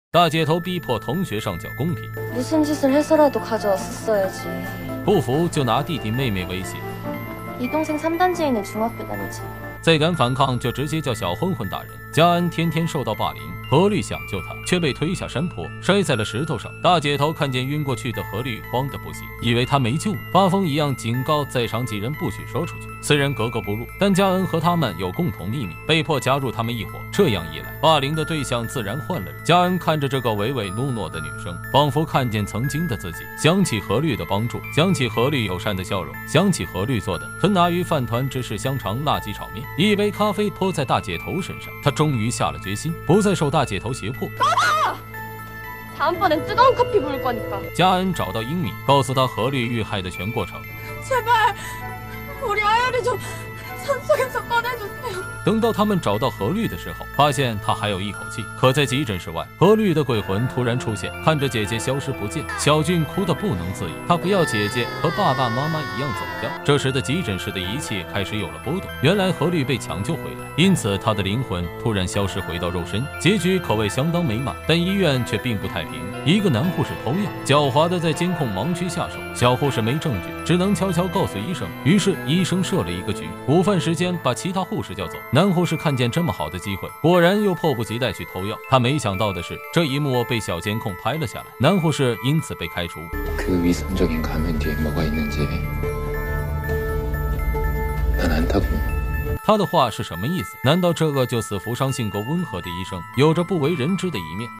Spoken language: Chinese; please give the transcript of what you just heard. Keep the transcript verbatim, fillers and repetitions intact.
大姐头逼迫同学上缴公品， 무슨 짓을 해서라도 가져왔었어야지. 不服就拿弟弟妹妹威胁， 이 동생 삼 단지에 있는 중학교 다니지. 再敢反抗就直接叫小混混打人。嘉恩天天受到霸凌，何律想救他，却被推下山坡，摔在了石头上。大姐头看见晕过去的何律，慌得不行，以为他没救了，发疯一样警告在场几人不许说出去。虽然格格不入，但嘉恩和他们有共同秘密，被迫加入他们一伙。这样一来，霸凌的对象自然换了人。嘉恩看着这个唯唯诺诺的女生，仿佛看见曾经的自己，想起何律的帮助，想起何律友善的笑容，想起何律做的吞拿鱼饭团芝士香肠辣鸡炒面。一杯咖啡泼在大姐头身上，他终于下了决心，不再受大姐头胁迫。 다음번엔 뜨거운 커피 부을 거니까. 嘉恩找到英敏，告诉他何律遇害的全过程。 제발 우리 아야를 좀 산속에서 꺼내주세요. 等到他们找到何律的时候，发现他还有一口气。可在急诊室外，何律的鬼魂突然出现，看着姐姐消失不见，小俊哭得不能自已。他不要姐姐和爸爸妈妈一样走掉。这时的急诊室的一切开始有了波动。原来何律被抢救回来，因此他的灵魂突然消失回到肉身。结局可谓相当美满，但医院却并不太平。一个男护士偷药，狡猾的在监控盲区下手。小护士没证据，只能悄悄告诉医生。于是医生设了一个局，午饭时间把其他护士叫走。男护士看见这么好的机会，果然又迫不及待去偷药。他没想到的是，这一幕被小监控拍了下来，男护士因此被开除。 그 위선적인 가면 뒤에 뭐가 있는지 난 안다고. 他的话是什么意思？难道这个就死扶伤性格温和的医生，有着不为人知的一面？